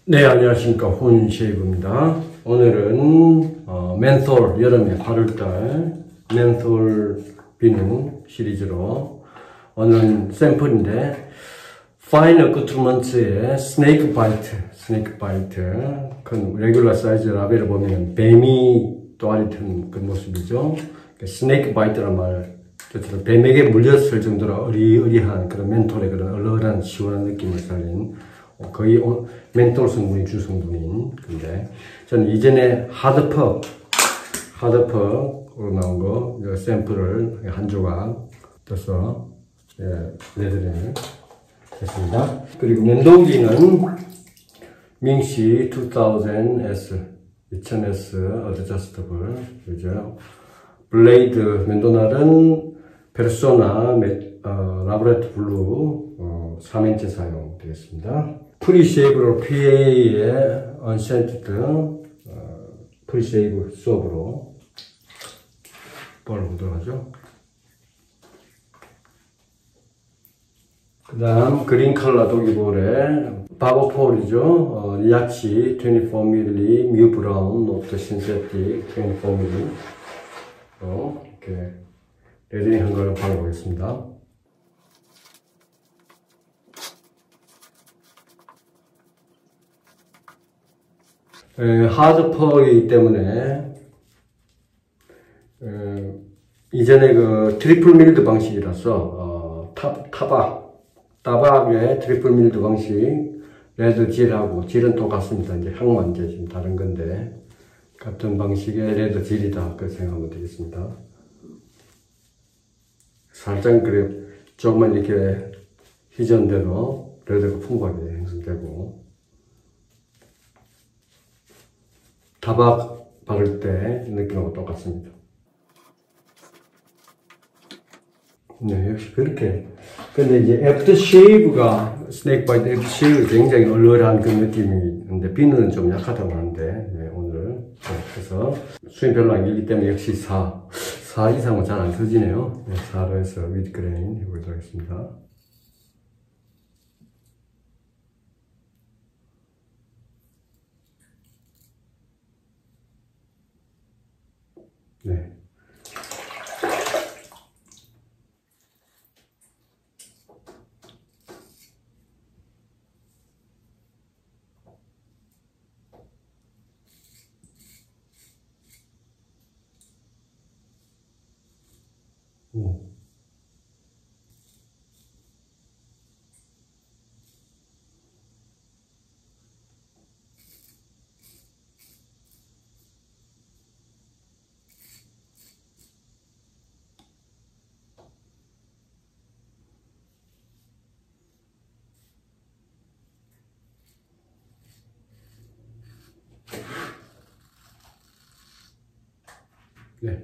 네, 안녕하십니까. 혼쉐이브입니다. 오늘은 멘솔, 여름에 8월달 멘솔 비누 시리즈로 오늘은 샘플인데 파인 어쿠트먼트의 스네이크 바이트 그 레귤러 사이즈 라벨을 보면 뱀이 또아리 튼 그 모습이죠. 스네이크 바이트란 말 뜻으로 뱀에게 물렸을 정도로 어리어리한 그런 멘톨의 그런 얼얼한 시원한 느낌을 살린 거의 멘톨 성분이 주 성분인 근데 저는 이전에 하드퍽으로 나온 거 샘플을 한 조각 떠서 내드리는 했습니다. 그리고 면도기는 밍시 2000S 어드저스터블 그죠? 블레이드 면도날은 페르소나 라브레트 블루 3인치 사용되겠습니다. 프리쉐이브로 PA의 언센티드 프리쉐이브 수업으로 보도록 하죠. 그 다음 그린 컬러 도기볼에 바버폴이죠. 리아치 24mm 뮤 브라운 노트 신세틱 24mm 이렇게 레드링 한 걸 발라보겠습니다. 하드펄이기 때문에 이전에 그 트리플 밀드 방식이라서 따박의 트리플 밀드 방식 레드 질하고 질은 똑같습니다. 이제 향만 이제 좀 다른 건데 같은 방식의 레드 질이다 그렇게 생각하면 되겠습니다. 살짝 그래 조금만 이렇게 희전대로 레드가 풍부하게 형성되고 타박 바를 때 느낌하고 똑같습니다. 네, 역시 그렇게. 근데 이제 애프터 쉐이브가 스네이크 바이트 애프터 쉐이브 굉장히 얼얼한 그 느낌이 있는데 비누는 좀 약하다고 하는데 네, 오늘 그래서 수임 별로 안 길기 때문에 역시 4 이상은 잘 안 터지네요. 네, 4로 해서 위드 그레인 해보도록 하겠습니다. 네. 오. 네.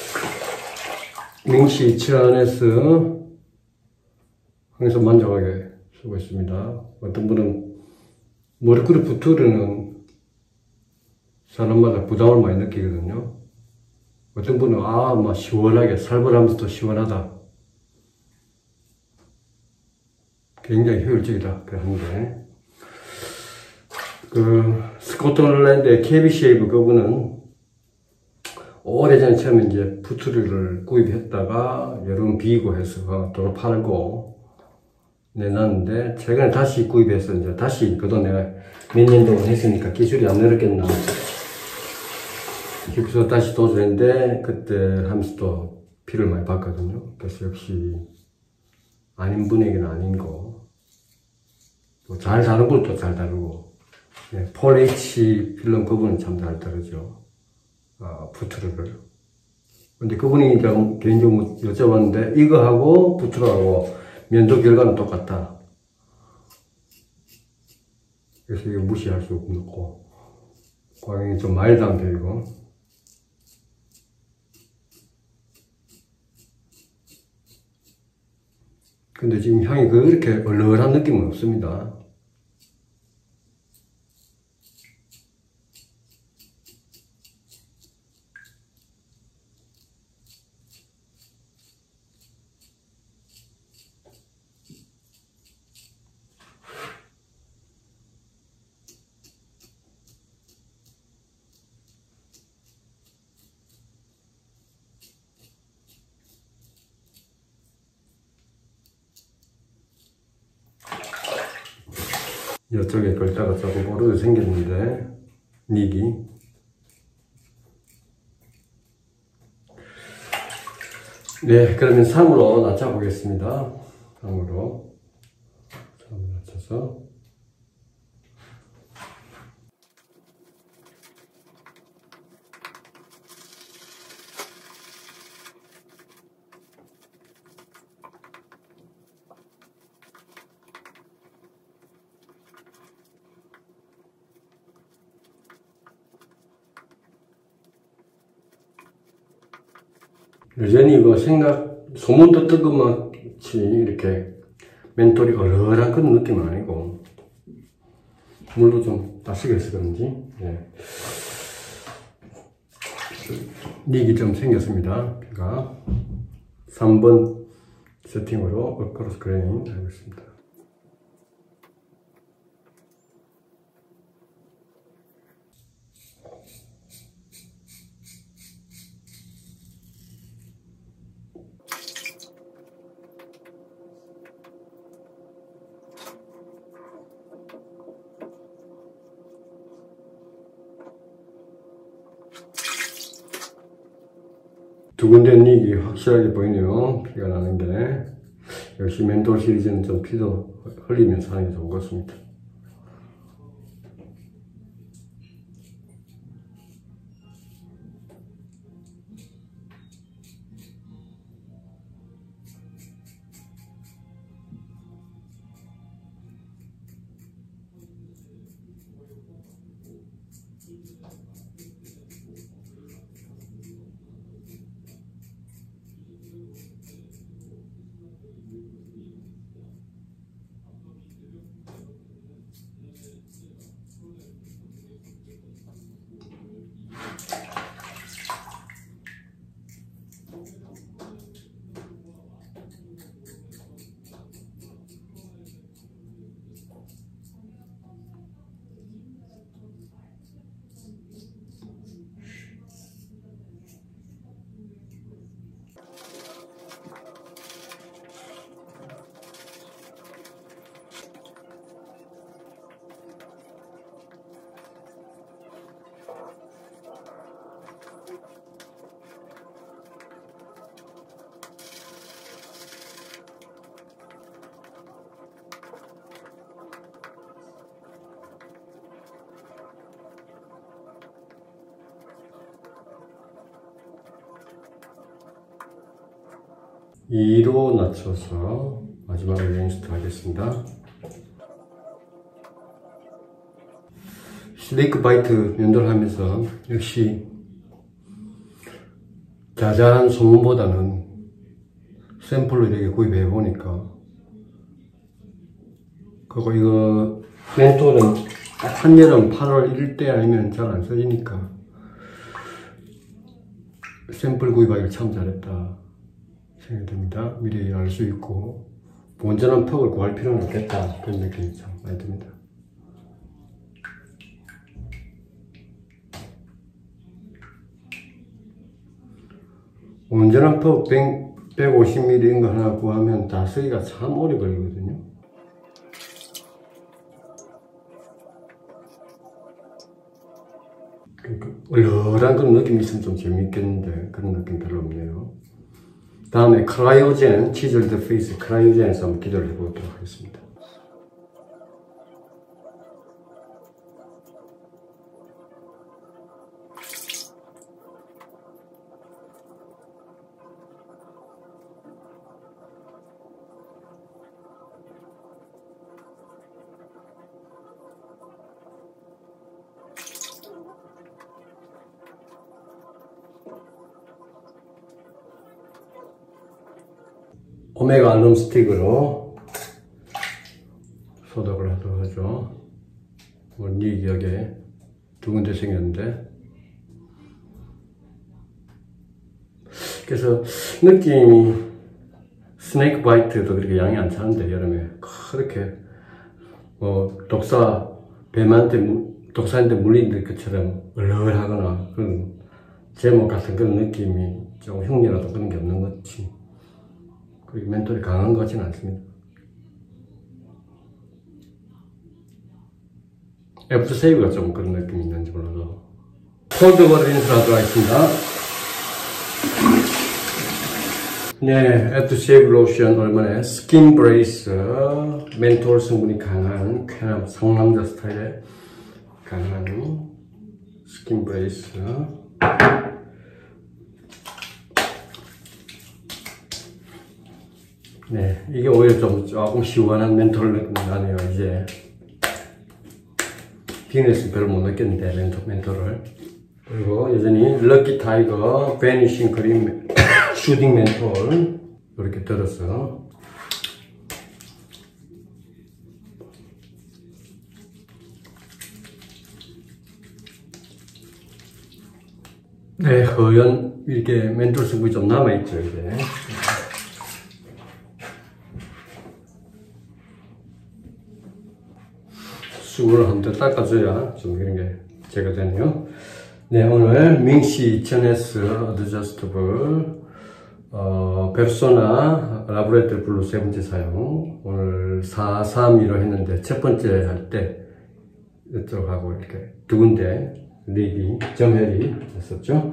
밍시 2000S 항상 만족하게 쓰고 있습니다. 어떤 분은 머리끄리 붓으려는 사람마다 부담을 많이 느끼거든요. 어떤 분은 막 시원하게 살벌하면서도 시원하다. 굉장히 효율적이다. 그래 하는데 그 스코틀랜드의 KB 쉐이브 그분은 오래전에 처음에 이제 푸트리를 구입했다가 여름 비고 해서 도로 팔고 내놨는데 최근에 다시 구입해서 이제 다시 그동안 내가 몇 년 동안 했으니까 기술이 안 늘었겠나 그래서 다시 도전했는데 그때 하면서 또 피를 많이 봤거든요. 그래서 역시 아닌 분에게는 아닌 거 잘 다른 것도 잘 다르고 네, 폴 H 필름 그분은 참 잘 다르죠. 푸트르를. 근데 그분이 이제 개인적으로 여쭤봤는데 이거하고 푸트르하고 면도 결과는 똑같다. 그래서 이거 무시할 수 없고 광이 좀 마일드한 편이고 근데 지금 향이 그렇게 얼얼한 느낌은 없습니다. 이쪽에 글자가 조금 뽀르게 생겼는데, 닉이. 네, 그러면 3으로 낮춰보겠습니다. 3으로 낮춰서. 여전히 뭐 소문 듣던 것만치 이렇게 멘톨이 얼얼한 그런 느낌은 아니고, 물도 좀 따시게 해서 그런지, 예. 닉이 좀 생겼습니다. 비가. 3번 세팅으로 어크로스 그레인 하겠습니다. 두 군데 닉이 확실하게 보이네요. 피가 나는 게. 역시 멘톨 시리즈는 좀 피도 흘리면서 하는 게 좋은 것 같습니다. (2로) 낮춰서 마지막으로 레인스트 하겠습니다. 스네이크 바이트 연결하면서 역시 자잘한 소문보다는 샘플로 이렇게 구입해 보니까, 그리고 이거 멘톨은 딱 한여름 8월 1때 아니면 잘 안 써지니까 샘플 구입하기를 참 잘했다 생각이 듭니다. 미리 알 수 있고 온전한 퍽을 구할 필요는 없겠다, 그런 느낌이 참 많이 듭니다. 온전한 퍽 150ml인 거 하나 구하면 다 쓰기가 참 오래 걸리거든요. 그러니까 얼얼한 그런 느낌이 있으면 좀 재밌겠는데 그런 느낌 별로 없네요. 다음에 크라이오젠, 치즐드 페이스 크라이오젠에서 한번 기도를 해보도록 하겠습니다. 오메가 알룸 스틱으로 소독을 하도록 하죠. 닉 여기에 두 군데 생겼는데, 그래서 느낌이 스네이크 바이트도 그렇게 양이 안 차는데 여름에 그렇게 독사한테 물린 것처럼 얼얼하거나 그런 제목 같은 그런 느낌이 좀 흉내라도 그런 게 없는 것 같이, 그리고 멘톨이 강한 것 같지는 않습니다. 애프터 세이브가 좀 그런 느낌이 있는지 몰라도. 콜드 워터 린스를 하도록 하겠습니다. 네, 애프터 세이브 로션 얼마나 스킨 브레이스, 멘톨 성분이 강한 쾌남 상남자 스타일의 강한 스킨 브레이스. 네, 이게 오히려 좀 조금 시원한 멘톨 느낌이 나네요. 이제 비누에서 별로 못 느꼈는데 멘톨을. 그리고 여전히 럭키 타이거 베니싱 크림 슈딩 멘톨 이렇게 들었어. 네, 허연 이렇게 멘톨 성분이 좀 남아있죠. 이제 수분을 한 번 더 닦아줘야 좀 이런 게 제거되네요. 네, 오늘 밍시 2000S 어드저스터블 페르소나 라브레토리 블루 세 번째 사용. 오늘 432로 했는데 첫 번째 할 때 이쪽하고 이렇게 두 군데 립이 점혈이 했었죠.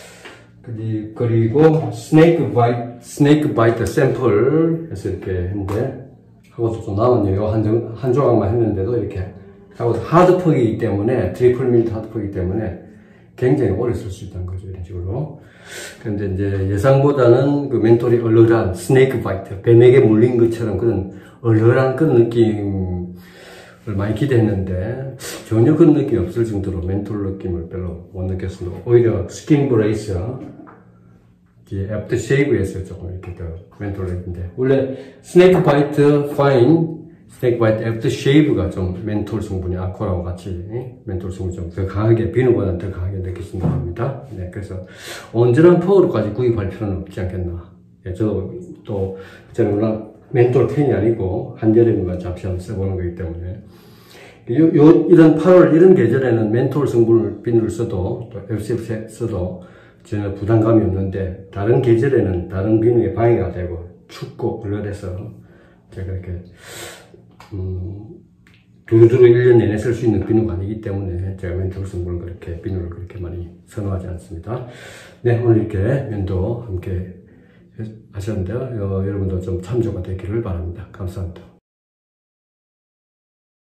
그리고 스네이크 바이트 샘플 해서 이렇게 했는데 하고도 좀 남았네요. 한 조각만 했는데도 이렇게 하고 하드퍽이기 때문에 트리플 밀트 하드퍽이기 때문에 굉장히 오래 쓸 수 있다는 거죠. 이런 식으로. 그런데 이제 예상보다는 그 멘톨이 얼얼한 스네이크 바이트, 뱀에게 물린 것처럼 그런 얼얼한 그런 느낌을 많이 기대했는데 전혀 그런 느낌이 없을 정도로 멘톨 느낌을 별로 못 느꼈습니다. 오히려 스킨 브레이스, 애프터 쉐이브에서 조금 이렇게 더 멘톨 느낌인데 원래 스네이크 바이트 파인 스테이크 바이트 애프터 쉐이브가 좀 멘톨 성분이 아쿠아하고 같이 멘톨 성분이 좀 더 강하게 비누보다는 더 강하게 느껴진다고 합니다. 네, 그래서 온전한 파워로까지 구입할 필요는 없지 않겠나. 예, 저도 또 저는 물론 멘톨 팬이 아니고 한여름만 잠시 한번 써보는 거기 때문에 이런 8월 이런 계절에는 멘톨 성분을 비누를 써도 또 FCF 써도 전혀 부담감이 없는데 다른 계절에는 다른 비누에 방해가 되고 춥고 얼얼해서 제가 이렇게 두루두루 1년 내내 쓸 수 있는 비누가 아니기 때문에 제가 멘톨 성분을 그렇게 비누를 그렇게 많이 선호하지 않습니다. 네, 오늘 이렇게 면도 함께 하셨는데요. 여러분도 좀 참조가 되기를 바랍니다. 감사합니다.